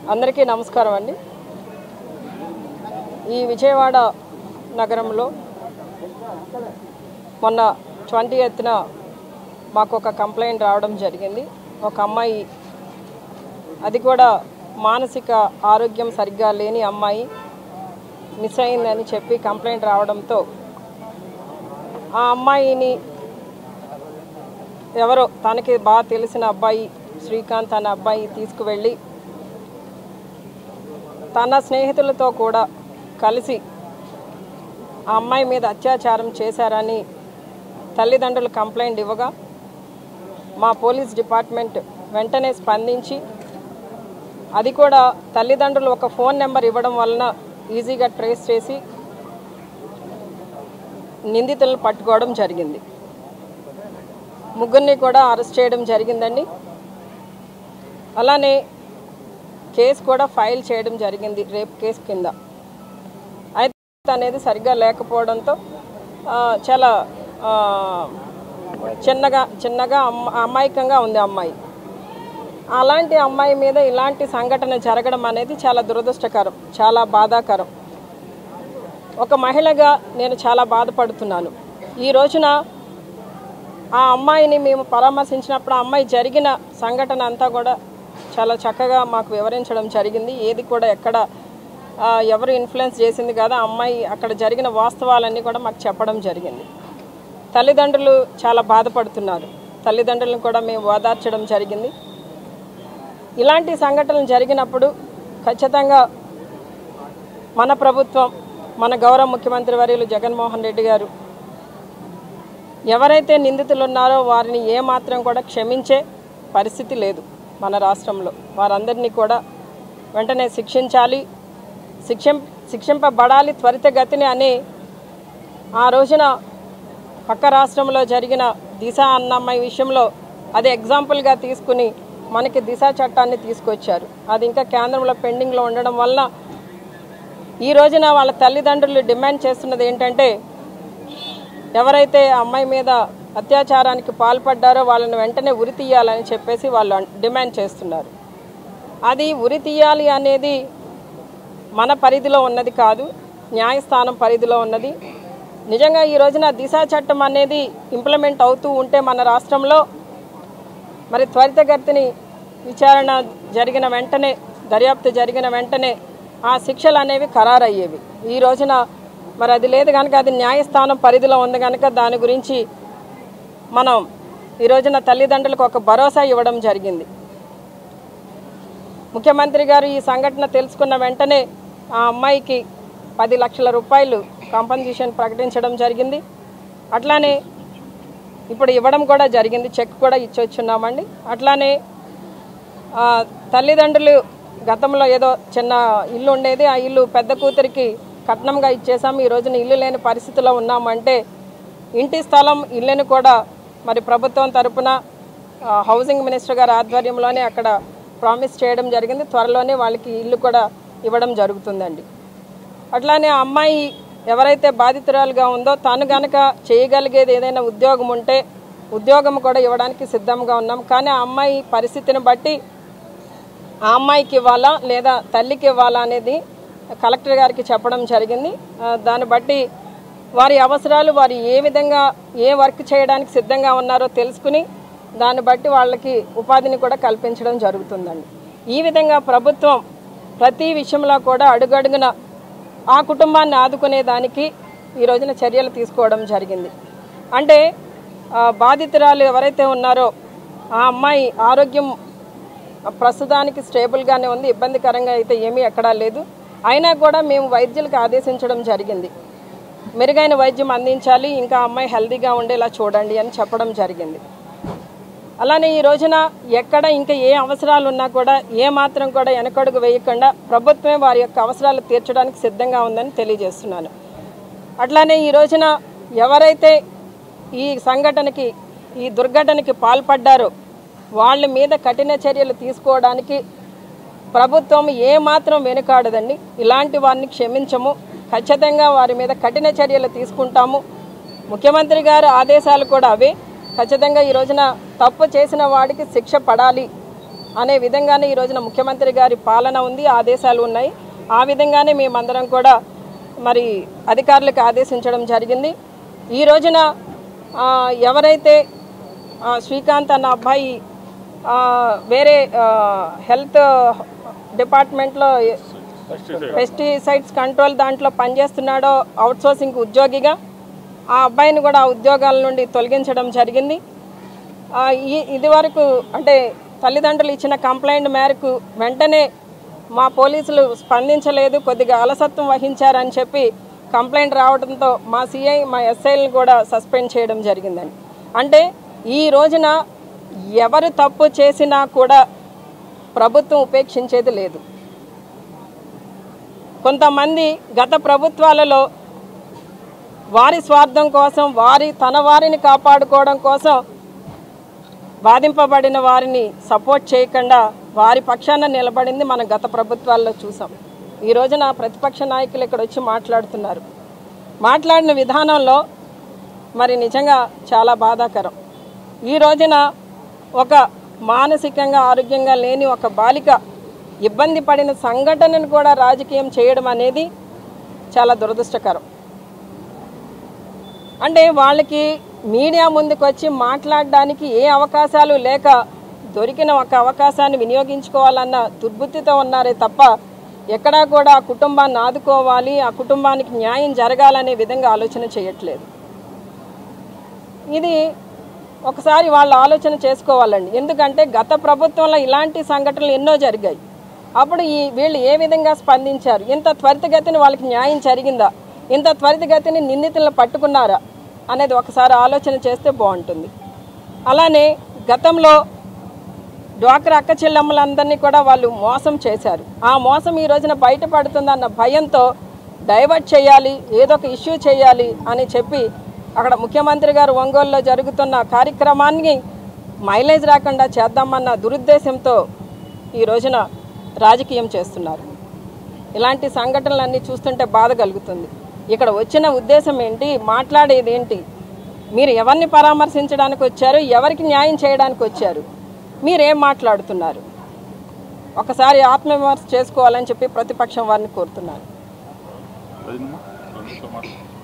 అందరికీ నమస్కారం అండి. ఈ విజయవాడ నగరంలో మొన్న 20న మాకు ఒక కంప్లైంట్ రావడం జరిగింది. ఒక అమ్మాయి, అది కూడా మానసిక ఆరోగ్యం సరిగ్గా లేని అమ్మాయి మిస్ అయిందని చెప్పి కంప్లైంట్ రావడంతో ఆ అమ్మాయిని ఎవరో తనకి బాగా తెలిసిన అబ్బాయి శ్రీకాంత్ అనే అబ్బాయి తీసుకువెళ్ళి తన స్నేహితులతో కూడా కలిసి ఆ అమ్మాయి మీద అత్యాచారం చేశారని తల్లిదండ్రులు కంప్లైంట్ ఇవ్వగా మా పోలీస్ డిపార్ట్మెంట్ వెంటనే స్పందించి, అది కూడా తల్లిదండ్రులు ఒక ఫోన్ నెంబర్ ఇవ్వడం వలన ఈజీగా ట్రేస్ చేసి నిందితులను పట్టుకోవడం జరిగింది. ముగ్గురిని కూడా అరెస్ట్ చేయడం జరిగిందండి. అలానే కేసు కూడా ఫైల్ చేయడం జరిగింది, రేప్ కేసు కింద. అయితే అనేది సరిగ్గా లేకపోవడంతో చాలా చిన్నగా అమాయకంగా ఉంది అమ్మాయి. అలాంటి అమ్మాయి మీద ఇలాంటి సంఘటన జరగడం అనేది చాలా దురదృష్టకరం, చాలా బాధాకరం. ఒక మహిళగా నేను చాలా బాధపడుతున్నాను. ఈ రోజున ఆ అమ్మాయిని మేము పరామర్శించినప్పుడు ఆ అమ్మాయి జరిగిన సంఘటన అంతా కూడా చాలా చక్కగా మాకు వివరించడం జరిగింది. ఏది కూడా ఎక్కడ ఎవరు ఇన్ఫ్లుయెన్స్ చేసింది కదా, అమ్మాయి అక్కడ జరిగిన వాస్తవాలన్నీ కూడా మాకు చెప్పడం జరిగింది. తల్లిదండ్రులు చాలా బాధపడుతున్నారు. తల్లిదండ్రులను కూడా మేము ఓదార్చడం జరిగింది. ఇలాంటి సంఘటనలు జరిగినప్పుడు ఖచ్చితంగా మన ప్రభుత్వం, మన గౌరవ ముఖ్యమంత్రి వర్యులు జగన్మోహన్ రెడ్డి గారు ఎవరైతే నిందితులు ఉన్నారో వారిని ఏమాత్రం కూడా క్షమించే పరిస్థితి లేదు మన రాష్ట్రంలో. వారందరినీ కూడా వెంటనే శిక్షించాలి, శిక్షింపబడాలి త్వరితగతిని అని ఆ రోజున పక్క రాష్ట్రంలో జరిగిన దిశ అన్న అమ్మాయి విషయంలో అది ఎగ్జాంపుల్గా తీసుకుని మనకి దిశ చట్టాన్ని తీసుకొచ్చారు. అది ఇంకా కేంద్రంలో పెండింగ్లో ఉండడం వల్ల ఈ రోజున వాళ్ళ తల్లిదండ్రులు డిమాండ్ చేస్తున్నది ఏంటంటే, ఎవరైతే అమ్మాయి మీద అత్యాచారానికి పాల్పడ్డారో వాళ్ళని వెంటనే ఉరి తీయాలని చెప్పేసి వాళ్ళు డిమాండ్ చేస్తున్నారు. అది ఉరి తీయాలి అనేది మన పరిధిలో ఉన్నది కాదు, న్యాయస్థానం పరిధిలో ఉన్నది. నిజంగా ఈ రోజున దిశ చట్టం అనేది ఇంప్లిమెంట్ అవుతూ ఉంటే మన రాష్ట్రంలో మరి త్వరితగతిని విచారణ జరిగిన వెంటనే, దర్యాప్తు జరిగిన వెంటనే ఆ శిక్షలు అనేవి ఖరారయ్యేవి. ఈ రోజున మరి అది లేదు కనుక, అది న్యాయస్థానం పరిధిలో ఉంది కనుక దాని గురించి మనం ఈ రోజున తల్లిదండ్రులకు ఒక భరోసా ఇవ్వడం జరిగింది. ముఖ్యమంత్రి గారు ఈ సంఘటన తెలుసుకున్న వెంటనే ఆ అమ్మాయికి 10 లక్షల రూపాయలు కాంపన్సేషన్ ప్రకటించడం జరిగింది. అట్లానే ఇప్పుడు ఇవ్వడం కూడా జరిగింది, చెక్ కూడా ఇచ్చొచ్చున్నామండి. అట్లానే తల్లిదండ్రులు గతంలో ఏదో చిన్న ఇల్లు ఉండేది, ఆ ఇల్లు పెద్ద కూతురికి కట్నంగా ఇచ్చేసాము, ఈ రోజున ఇల్లు లేని పరిస్థితిలో ఉన్నామంటే ఇంటి స్థలం ఇల్లుని కూడా మరి ప్రభుత్వం తరపున హౌసింగ్ మినిస్టర్ గారి ఆధ్వర్యంలోనే అక్కడ ప్రామిస్ చేయడం జరిగింది. త్వరలోనే వాళ్ళకి ఇల్లు కూడా ఇవ్వడం జరుగుతుందండి. అట్లానే ఆ అమ్మాయి ఎవరైతే బాధితురాలుగా ఉందో తను గనక చేయగలిగేది ఏదైనా ఉద్యోగం ఉంటే ఉద్యోగం కూడా ఇవ్వడానికి సిద్ధంగా ఉన్నాం. కానీ ఆ అమ్మాయి పరిస్థితిని బట్టి ఆ అమ్మాయికి ఇవ్వాలా లేదా తల్లికి ఇవ్వాలా అనేది కలెక్టర్ గారికి చెప్పడం జరిగింది. దాన్ని బట్టి వారి అవసరాలు, వారు ఏ విధంగా ఏ వర్క్ చేయడానికి సిద్ధంగా ఉన్నారో తెలుసుకుని దాన్ని బట్టి వాళ్ళకి ఉపాధిని కూడా కల్పించడం జరుగుతుందండి. ఈ విధంగా ప్రభుత్వం ప్రతి విషయంలో కూడా అడుగడుగున ఆ కుటుంబాన్ని ఆదుకునేదానికి ఈ రోజున చర్యలు తీసుకోవడం జరిగింది. అంటే బాధితురాలు ఎవరైతే ఉన్నారో ఆ అమ్మాయి ఆరోగ్యం ప్రస్తుతానికి స్టేబుల్గానే ఉంది, ఇబ్బందికరంగా అయితే ఏమీ ఎక్కడా లేదు. అయినా కూడా మేము వైద్యులకు ఆదేశించడం జరిగింది, మెరుగైన వైద్యం అందించాలి, ఇంకా అమ్మాయి హెల్తీగా ఉండేలా చూడండి అని చెప్పడం జరిగింది. అలానే ఈ రోజున ఎక్కడ ఇంకా ఏ అవసరాలు ఉన్నా కూడా ఏ మాత్రం కూడా వెనకడుగు వేయకుండా ప్రభుత్వమే వారి యొక్క అవసరాలు తీర్చడానికి సిద్ధంగా ఉందని తెలియజేస్తున్నాను. అట్లానే ఈ రోజున ఎవరైతే ఈ సంఘటనకి, ఈ దుర్ఘటనకి పాల్పడ్డారో వాళ్ళ మీద కఠిన చర్యలు తీసుకోవడానికి ప్రభుత్వం ఏమాత్రం వెనుకాడదండి. ఇలాంటి వారిని క్షమించము, ఖచ్చితంగా వారి మీద కఠిన చర్యలు తీసుకుంటాము. ముఖ్యమంత్రి గారి ఆదేశాలు కూడా అవే. ఖచ్చితంగా ఈ రోజున తప్పు చేసిన వాడికి శిక్ష పడాలి అనే విధంగానే ఈ రోజున ముఖ్యమంత్రి గారి పాలన ఉంది, ఆదేశాలు ఉన్నాయి. ఆ విధంగానే మేమందరం కూడా మరి అధికారులకు ఆదేశించడం జరిగింది. ఈ రోజున ఎవరైతే శ్రీకాంత్ అన్న అబ్బాయి వేరే హెల్త్ డిపార్ట్మెంట్లో పెస్టిసైడ్స్ కంట్రోల్ దాంట్లో పనిచేస్తున్నాడో అవుట్సోర్సింగ్ ఉద్యోగిగా, ఆ అబ్బాయిని కూడా ఆ ఉద్యోగాల నుండి తొలగించడం జరిగింది. ఇది వరకు అంటే తల్లిదండ్రులు ఇచ్చిన కంప్లైంట్ మేరకు వెంటనే మా పోలీసులు స్పందించలేదు, కొద్దిగా అలసత్వం వహించారని చెప్పి కంప్లైంట్ రావడంతో మా సిఐ మా ఎస్ఐలను కూడా సస్పెండ్ చేయడం జరిగిందని. అంటే ఈ రోజున ఎవరు తప్పు చేసినా కూడా ప్రభుత్వం ఉపేక్షించేది లేదు. కొంతమంది గత ప్రభుత్వాలలో వారి స్వార్థం కోసం తన వారిని కాపాడుకోవడం కోసం బాధింపబడిన వారిని సపోర్ట్ చేయకుండా వారి పక్షాన నిలబడింది మనం గత ప్రభుత్వాల్లో చూసాం. ఈ రోజున ప్రతిపక్ష నాయకులు ఇక్కడ వచ్చి మాట్లాడుతున్నారు. మాట్లాడిన విధానంలో మరి నిజంగా చాలా బాధాకరం. ఈ రోజున ఒక మానసికంగా ఆరోగ్యంగా లేని ఒక బాలిక ఇబ్బంది పడిన సంఘటనను కూడా రాజకీయం చేయడం అనేది చాలా దురదృష్టకరం. అంటే వాళ్ళకి మీడియా ముందుకు వచ్చి మాట్లాడడానికి ఏ అవకాశాలు లేక దొరికిన ఒక అవకాశాన్ని వినియోగించుకోవాలన్న దుర్బుద్ధితో ఉన్నారే తప్ప ఎక్కడా కూడా ఆ కుటుంబాన్ని ఆదుకోవాలి, ఆ కుటుంబానికి న్యాయం జరగాలనే విధంగా ఆలోచన చేయట్లేదు. ఇది ఒకసారి వాళ్ళు ఆలోచన చేసుకోవాలండి. ఎందుకంటే గత ప్రభుత్వంలో ఇలాంటి సంఘటనలు ఎన్నో జరిగాయి. అప్పుడు వీళ్ళు ఏ విధంగా స్పందించారు? ఇంత త్వరితగతిని వాళ్ళకి న్యాయం జరిగిందా? ఇంత త్వరితగతిని నిందితులను పట్టుకున్నారా అనేది ఒకసారి ఆలోచన చేస్తే బాగుంటుంది. అలానే గతంలో డ్వాక్రా అక్క చెల్లెమ్మలందరినీ కూడా వాళ్ళు మోసం చేశారు. ఆ మోసం ఈ రోజున బయటపడుతుందన్న భయంతో డైవర్ట్ చేయాలి, ఏదో ఒక ఇష్యూ చేయాలి అని చెప్పి అక్కడ ముఖ్యమంత్రి గారు ఒంగోలులో జరుగుతున్న కార్యక్రమాన్ని మైలేజ్ రాకుండా చేద్దామన్న దురుద్దేశంతో ఈ రోజున రాజకీయం చేస్తున్నారు. ఇలాంటి సంఘటనలన్నీ చూస్తుంటే బాధ కలుగుతుంది. ఇక్కడ వచ్చిన ఉద్దేశం ఏంటి? మాట్లాడేది ఏంటి? మీరు ఎవరిని పరామర్శించడానికి వచ్చారు? ఎవరికి న్యాయం చేయడానికి వచ్చారు? మీరేం మాట్లాడుతున్నారు? ఒకసారి ఆత్మవిమర్శ చేసుకోవాలని చెప్పి ప్రతిపక్షం వారిని కోరుతున్నారు.